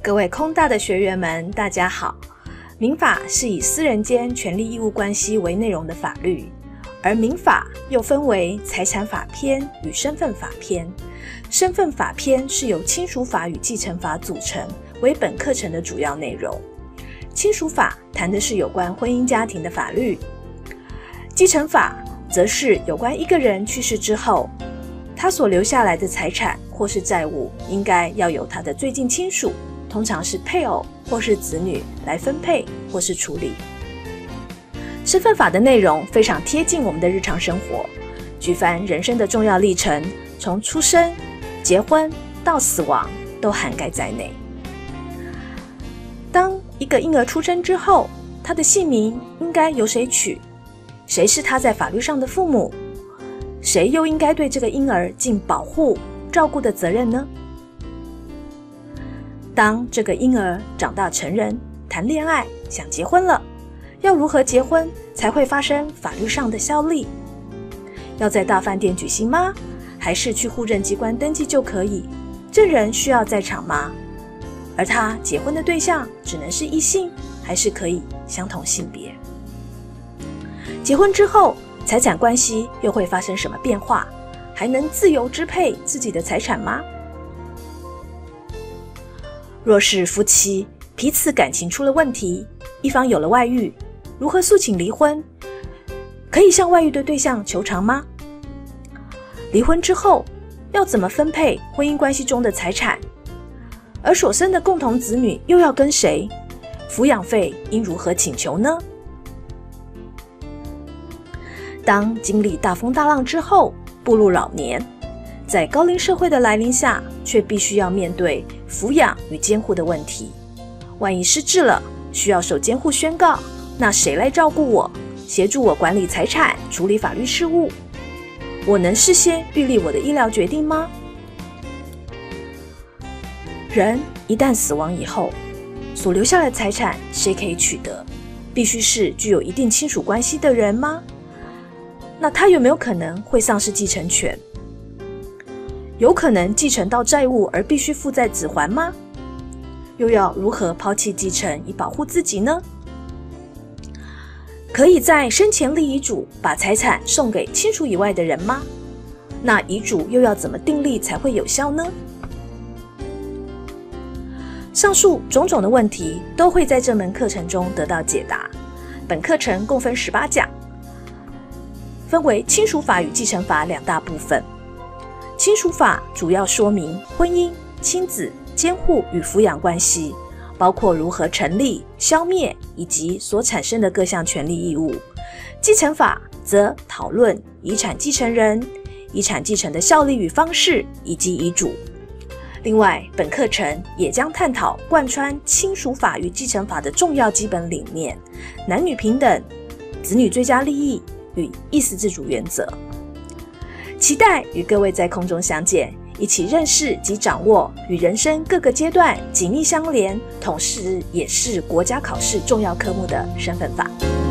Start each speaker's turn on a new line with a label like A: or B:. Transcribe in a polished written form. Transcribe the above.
A: 各位空大的学员们，大家好。民法是以私人间权利义务关系为内容的法律，而民法又分为财产法篇与身份法篇。身份法篇是由亲属法与继承法组成，为本课程的主要内容。亲属法谈的是有关婚姻家庭的法律，继承法则是有关一个人去世之后，他所留下来的财产或是债务，应该要由他的最近亲属，通常是配偶或是子女来分配或是处理。身份法的内容非常贴近我们的日常生活，举凡人生的重要历程，从出生、结婚到死亡都涵盖在内。当一个婴儿出生之后，他的姓名应该由谁取？谁是他在法律上的父母？谁又应该对这个婴儿尽保护、照顾的责任呢？当这个婴儿长大成人，谈恋爱，想结婚了，要如何结婚才会发生法律上的效力？要在大饭店举行吗？还是去户政机关登记就可以？证人需要在场吗？而他结婚的对象只能是异性，还是可以相同性别？结婚之后，财产关系又会发生什么变化？还能自由支配自己的财产吗？若是夫妻彼此感情出了问题，一方有了外遇，如何诉请离婚？可以向外遇的对象求偿吗？离婚之后要怎么分配婚姻关系中的财产？而所生的共同子女又要跟谁？抚养费应如何请求呢？当经历大风大浪之后，步入老年，在高龄社会的来临下，却必须要面对抚养与监护的问题。万一失智了，需要受监护宣告，那谁来照顾我，协助我管理财产，处理法律事务？我能事先预立我的医疗决定吗？人一旦死亡以后，所留下的财产谁可以取得？必须是具有一定亲属关系的人吗？那他有没有可能会丧失继承权？有可能继承到债务而必须负债子还吗？又要如何抛弃继承以保护自己呢？可以在生前立遗嘱，把财产送给亲属以外的人吗？那遗嘱又要怎么订立才会有效呢？上述种种的问题都会在这门课程中得到解答。本课程共分18讲，分为亲属法与继承法两大部分。亲属法主要说明婚姻、亲子、监护与抚养关系，包括如何成立、消灭以及所产生的各项权利义务。继承法则讨论遗产继承人、遗产继承的效力与方式以及遗嘱。另外，本课程也将探讨贯穿亲属法与继承法的重要基本理念：男女平等、子女最佳利益与意思自主原则。期待与各位在空中相见，一起认识及掌握与人生各个阶段紧密相连，同时也是国家考试重要科目的身份法。